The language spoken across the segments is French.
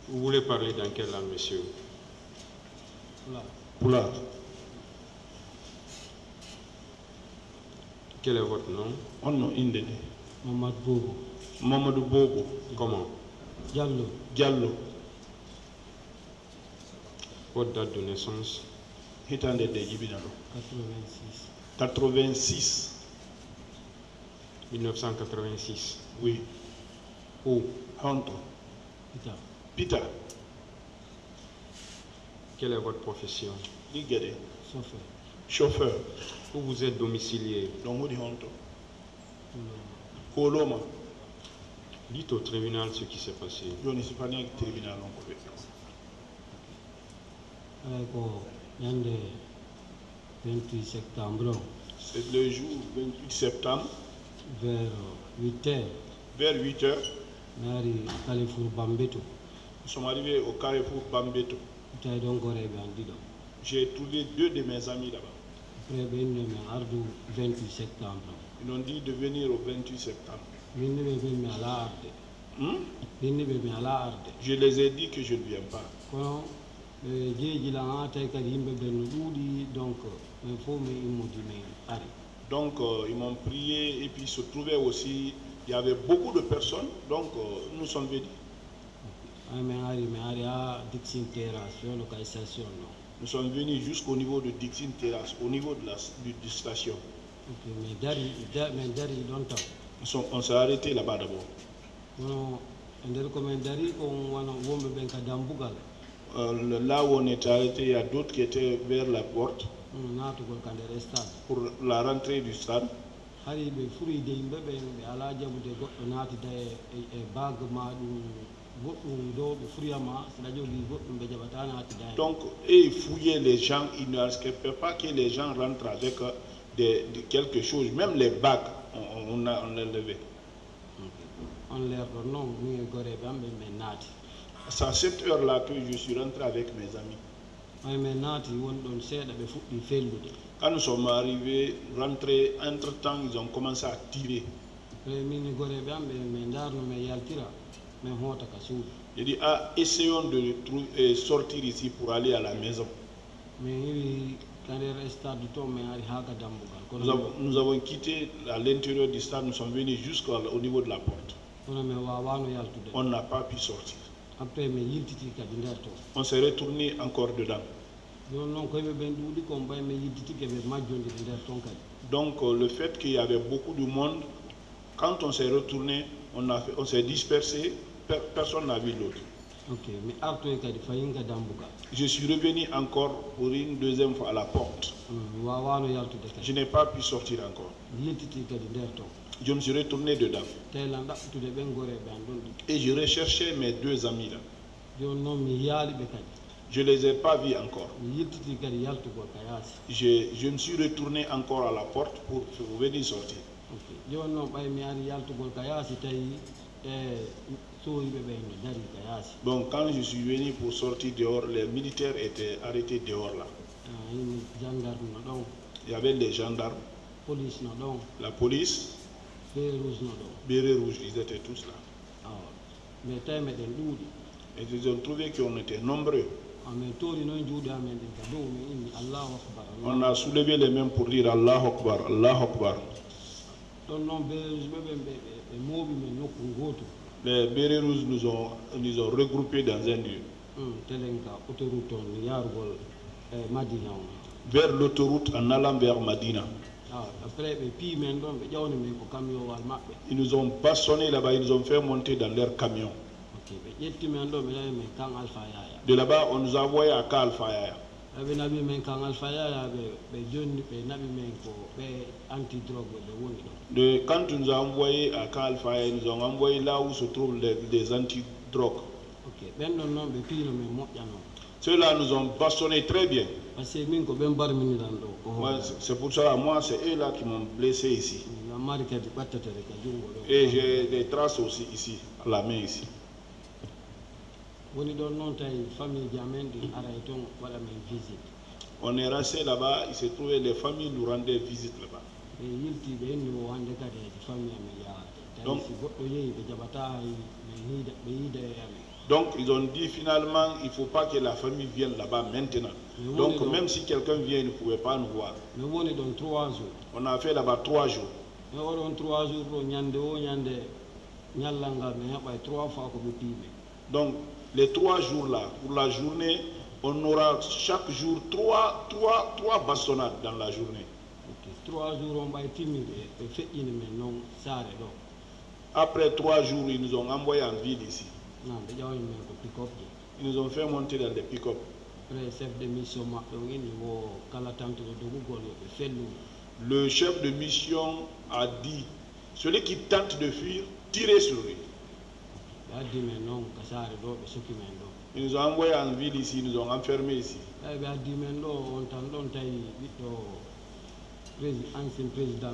Vous voulez parler dans quelle langue, monsieur? Pulaar. Quel est votre nom? On nom inde de. Mamadou Bobo. Mamadou Bobo. Comment? Diallo. Diallo. Votre date de naissance? Hitande de Jibinalo. 86. 86. 1986. Oui. Où? Honto. Pita. Pita. Quelle est votre profession? Ligade. Chauffeur. Chauffeur. Où vous êtes domicilié? Donc on dit Honto. Koloma. Dites au tribunal ce qui s'est passé. Je ne suis pas né au tribunal. Yande 28 septembre. C'est le jour 28 septembre. Vers 8h. Vers 8h. Nari Carrefour Bambeto. Nous sommes arrivés au Carrefour Bambeto. J'ai trouvé 2 de mes amis là-bas. Après, ben, 28 septembre. Ils ont dit de venir au 28 septembre. Je les ai dit que je ne viens pas. Donc ils m'ont prié et puis il se trouvait aussi, il y avait beaucoup de personnes, donc nous sommes venus. Nous sommes venus jusqu'au niveau de Dixon Terrace, au niveau de la station. On s'est arrêté là-bas d'abord. Là où on est arrêté, il y a d'autres qui étaient vers la porte pour la rentrée du stade. Donc, et fouiller les gens, il ne respectait pas que les gens rentrent avec de quelque chose, même les bagues, on les levait. C'est à cette heure-là que je suis rentré avec mes amis. Quand nous sommes arrivés, rentrés, entre-temps, ils ont commencé à tirer. J'ai dit, essayons de sortir ici pour aller à la maison. Nous avons quitté à l'intérieur du stade, nous sommes venus jusqu'au niveau de la porte. On n'a pas pu sortir. On s'est retourné encore dedans. Donc le fait qu'il y avait beaucoup de monde, quand on s'est retourné, on s'est dispersé, personne n'a vu l'autre. Je suis revenu encore pour une deuxième fois à la porte. Je n'ai pas pu sortir encore. Je me suis retourné dedans. Et je recherchais mes 2 amis là. Je ne les ai pas vus encore. Je me suis retourné encore à la porte pour venir sortir. Bon, quand je suis venu pour sortir dehors, les militaires étaient arrêtés dehors là. Il y avait les gendarmes, la police, Béret Rouge, ils étaient tous là. Et ils ont trouvé qu'on était nombreux. On a soulevé les mains pour dire Allah Akbar, Allah Akbar. Les Béret Rouges nous ont regroupés dans un lieu. Vers l'autoroute en allant vers Madina. Ils nous ont bastonnés là-bas, ils nous ont fait monter dans leur camion. De là-bas, on nous a envoyé à Kalfa Yaya. Quand on nous a envoyé à Kalfa Yaya, ils nous ont envoyé là où se trouvent les antidrogues. Ceux-là nous ont bastonné très bien. C'est pour ça, moi, c'est eux là qui m'ont blessé ici. Et j'ai des traces aussi ici, à la main ici. On est resté là-bas, il s'est trouvé les familles nous rendaient visite là-bas. Donc, Donc ils ont dit finalement, il ne faut pas que la famille vienne là-bas maintenant. Donc même si quelqu'un vient, il ne pouvait pas nous voir. On a fait là-bas 3 jours. Donc les 3 jours là, pour la journée, on aura chaque jour 3 bastonnades dans la journée. 3 jours on va Après 3 jours, ils nous ont envoyé en ville ici. Ils nous ont fait monter dans des pick-up. Le chef de mission a dit, celui qui tente de fuir, tirez sur lui. Ils nous ont envoyé en ville ici, ils nous ont enfermés ici. Ancien président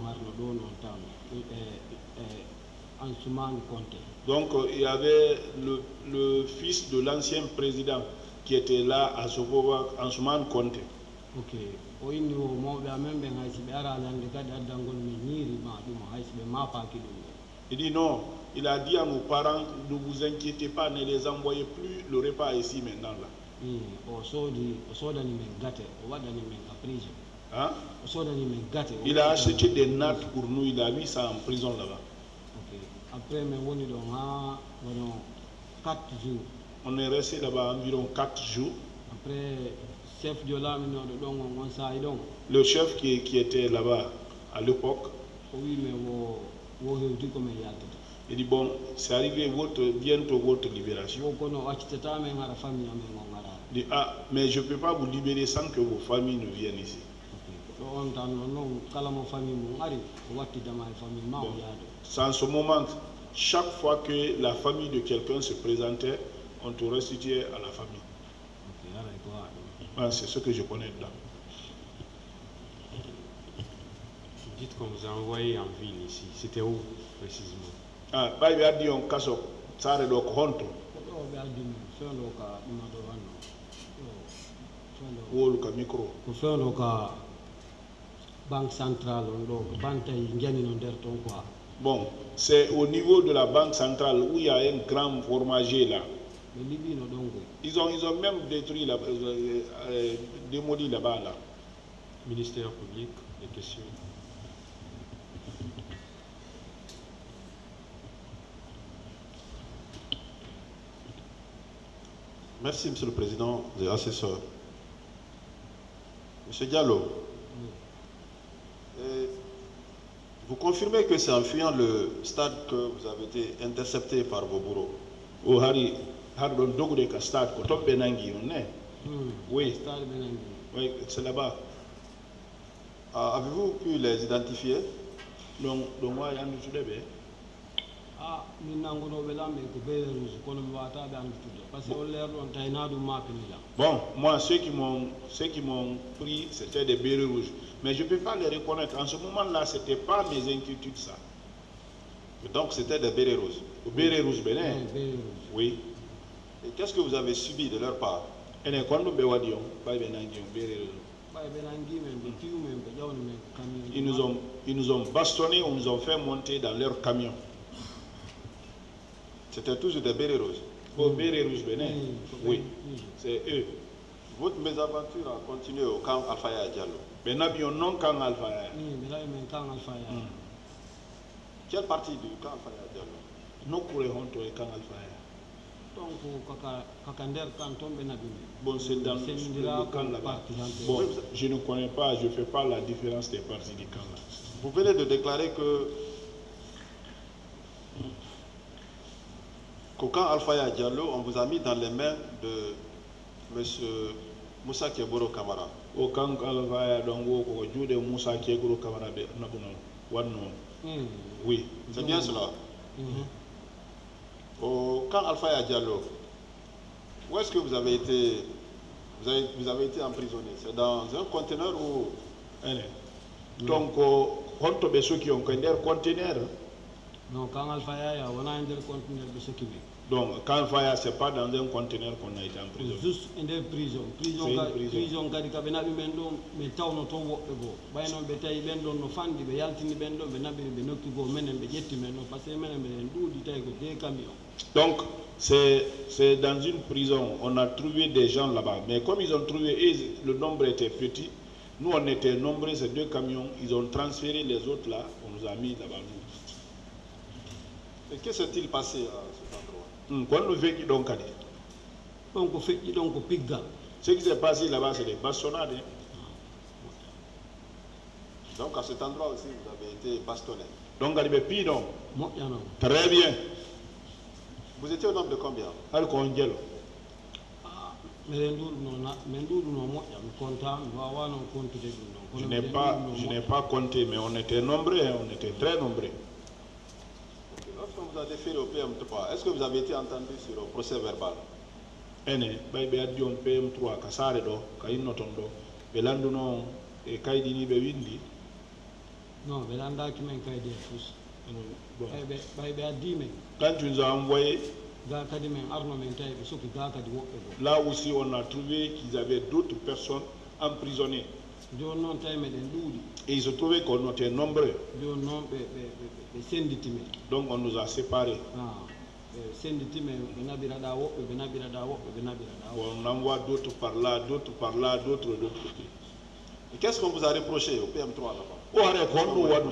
donc il y avait le fils de l'ancien président qui était là à Sokoba, Ansoumane Conté. Il dit non, il a dit à nos parents, ne vous inquiétez pas, ne les envoyez plus le repas ici maintenant là. Hein? Il a acheté des nattes pour nous, il a mis ça en prison là-bas. Après, 4 jours. On est resté là-bas environ 4 jours. Après, chef de la le chef qui était là-bas à l'époque, il dit bon, c'est arrivé bientôt votre libération. Il dit ah, mais je ne peux pas vous libérer sans que vos familles ne viennent ici. Bon. En ce moment, chaque fois que la famille de quelqu'un se présentait, on te restituait à la famille. Ah, c'est ce que je connais dedans. Vous dites qu'on vous a envoyé en ville ici. C'était où précisément? Ah, il y a dit on casse ça de honte. Ou le micro. Banque centrale, bon, c'est au niveau de la banque centrale où il y a un grand fromager là. Ils ont même détruit, démoli là-bas là. Ministère public, des questions. Merci, Monsieur le Président et assesseur. Monsieur Diallo, vous confirmez que c'est en fuyant le stade que vous avez été intercepté par vos bourreaux? Oui. Oui, c'est là-bas. Avez-vous pu les identifier? Bon, moi, ceux qui m'ont pris, c'était des bérets rouges. Mais je ne peux pas les reconnaître. En ce moment-là, ce n'était pas mes inquiétudes, ça. Donc, c'était des bérets rouges? Bérets rouges, Bénin. Oui. Et qu'est-ce que vous avez subi de leur part? Ils nous ont bastonnés, on nous a fait monter dans leur camion. C'était toujours des bérets rouges? Bérets rouges, Bénin. Oui, c'est eux. Votre mésaventure a continué au camp Alfaya Diallo? Non, camp Alfaya. Quelle partie du camp Alfaya Diallo? Nous courons au camp Alfaya. Bon, c'est dans le camp là-bas. Bon, je ne connais pas, je ne fais pas la différence des parties du camp là. Vous venez de déclarer qu'au camp Alfaya Diallo, on vous a mis dans les mains de M. Moussa Keboro Kamara. Au camp Alfaya, donc, au jour de Moussa Keboro Kamara, oui. C'est bien cela? Au camp Alfaya Diallo, où est-ce que vous avez été emprisonné? C'est dans un conteneur ou... Donc, on tombe ceux qui ont un conteneur. Non, quand Alfaya, on a un conteneur de ce qui veut. Donc, quand Alfaya, ce n'est pas dans un conteneur qu'on a été en prison. Juste une prison. Prison, quand il y a mais town no towo ego. Bayno betay bendo no fandi be yaltini bendo be nabi be nokki go menen be jetti men no parce que menen be ndudi tay go de camion. Donc, C'est dans une prison. On a trouvé des gens là-bas. Mais comme ils ont trouvé, et le nombre était petit, nous on était nombreux, ces 2 camions, ils ont transféré les autres là, on nous a mis là-bas. Et que s'est-il passé à cet endroit? Quand nous vécu donc, ce qui s'est passé là-bas, c'est des bastonnades. Donc à cet endroit aussi, vous avez été bastonné. Donc, très bien. Vous étiez au nombre de combien? Je n'ai pas compté, mais on était nombreux, on était très nombreux. Lorsque vous avez fait le PM3, est-ce que vous avez été entendu sur le procès verbal? PM3, Kasare do, Kainotondo, Belanduno, et Kaidini Bewindi. Non, Belanda qui m'a dit tous. Quand tu nous as envoyé, là aussi on a trouvé qu'ils avaient d'autres personnes emprisonnées. Et ils se trouvaient qu'on était nombreux. Donc on nous a séparés. On envoie d'autres par là, d'autres par là, d'autres de l'autre côté. Et qu'est-ce qu'on vous a reproché au PM3 là-bas?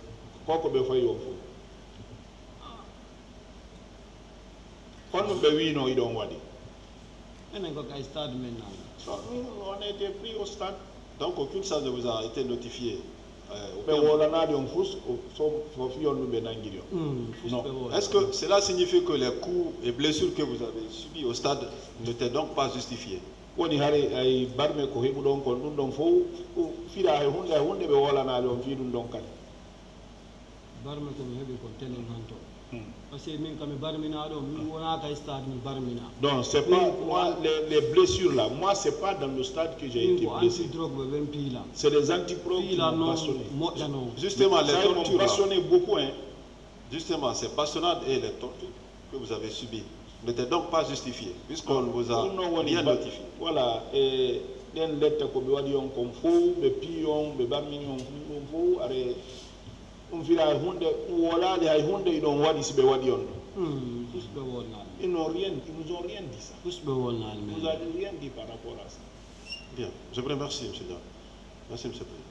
On a été pris au stade. Donc aucune chose ne vous a été notifiée. Est-ce que cela signifie que les coups et blessures que vous avez subis au stade n'étaient donc pas justifiés? Donc c'est pas moi les blessures là, moi c'est pas dans le stade que j'ai été blessé. C'est les antidrogues qui m'ont passionné. Justement, les tortures m'ont passionné beaucoup. Justement, ces bastonnades et les tortures que vous avez subies n'étaient donc pas justifiées, puisqu'on ne vous a rien notifié. Voilà, et une lettre que vous avez dit qu'on faut, mais puis on faut, on fait la honte, voilà, les honte, ils n'ont pas dit ce que vous avez dit. Ils n'ont rien, ils nous ont rien dit ça. Ils nous ont rien dit par rapport à ça. Bien, je vous remercie, M. Dian. Merci, M. Président.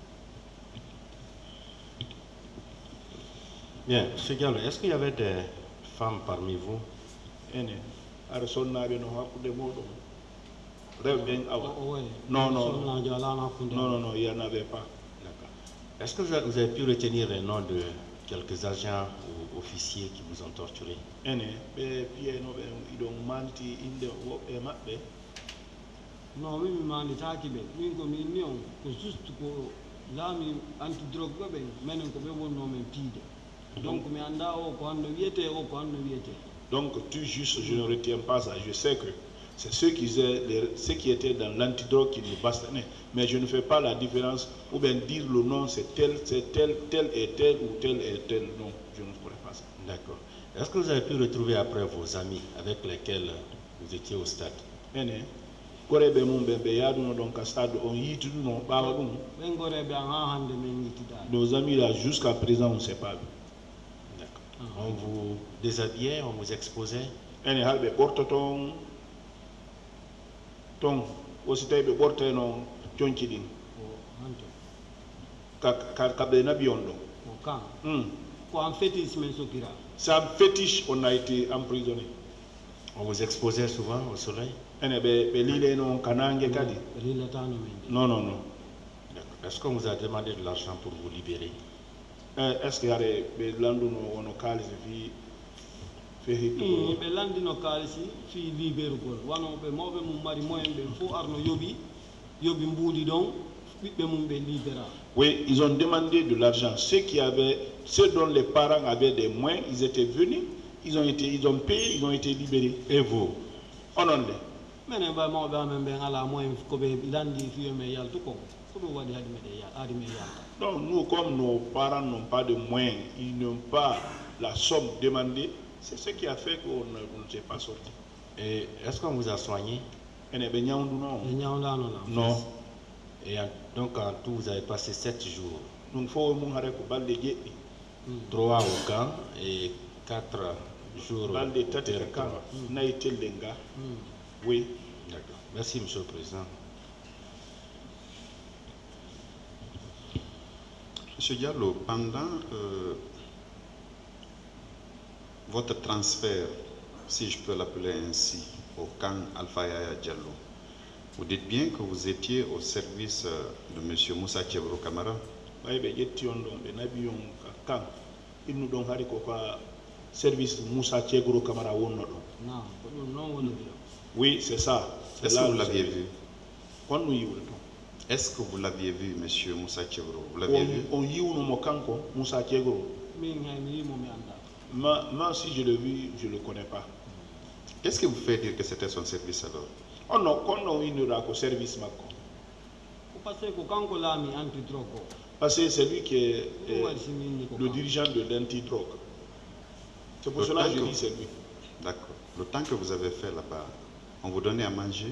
Bien, M. Diallo, est-ce qu'il y avait des femmes parmi vous? Non, il n'y en avait pas. Est-ce que vous avez pu retenir les noms de quelques agents ou officiers qui vous ont torturé? Non, mais je juste anti-drogue, donc tu juste, je ne retiens pas ça. Je sais que c'est ceux qui étaient dans l'antidrogue qui nous bastonnaient. Mais je ne fais pas la différence ou bien dire le nom, c'est tel et tel ou tel et tel. Non, je ne pourrais pas ça. D'accord. Est-ce que vous avez pu retrouver après vos amis avec lesquels vous étiez au stade? Nos amis là, jusqu'à présent, on ne sait pas. On vous déshabillait, on vous exposait? C'est un fétiche, on a été emprisonné. On vous exposait souvent au soleil? Non. Est-ce qu'on vous a demandé de l'argent pour vous libérer? Est-ce qu'il y a des landons oui, ils ont demandé de l'argent. Ceux dont les parents avaient des moyens, ils étaient venus, ils ont payé, ils ont été libérés. Et vous? On en est. Donc nous, comme nos parents n'ont pas de moyens, ils n'ont pas la somme demandée, c'est ce qui a fait qu'on ne s'est pas sorti. Et est-ce qu'on vous a soigné? Non. Et donc en tout, vous avez passé 7 jours. 3 au camp et 4 jours balde tati ka kan na itelenga oui. D'accord. Merci, Monsieur le Président. Monsieur Diallo, pendant votre transfert, si je peux l'appeler ainsi, au camp Alpha Yaya Diallo, vous dites bien que vous étiez au service de M. Moussa Tchebro Camara. Service Moussa Tchebro Camara. Oui, c'est ça. Est-ce que vous l'aviez vu? Est-ce que vous l'aviez vu, M. Moussa Tchebro? Vous l'aviez vu? Moussa Tchebro. Moi, si je l'ai vu, je ne le connais pas. Qu'est-ce qui vous fait dire que c'était son service alors? Oh non, quand on a un service, parce que c'est lui qui est le dirigeant de l'antidrogue. C'est pour cela que je dis c'est lui. D'accord. Le temps que vous avez fait là-bas, on vous donnait à manger?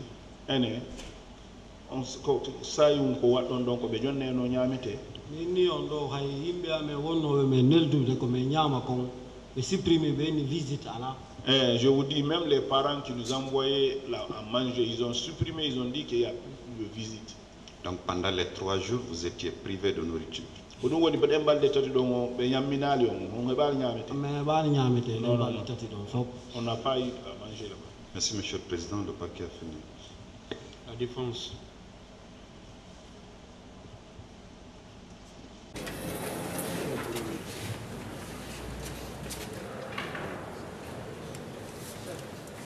Je vous dis, même les parents qui nous envoyaient à manger, ils ont supprimé, ils ont dit qu'il y a plus de visite. Donc pendant les 3 jours, vous étiez privé de nourriture? On n'a pas eu à manger là-bas. Merci, Monsieur le Président. Le parquet a fini. La défense.